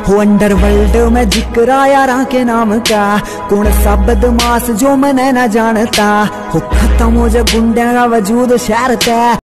हो अंडरवर्ल्ड में जिक्र यारा के नाम का, कौन सा बदमाश जो मैंने न जानता, हो खत्म हो जा गुंडे का वजूद शहर का।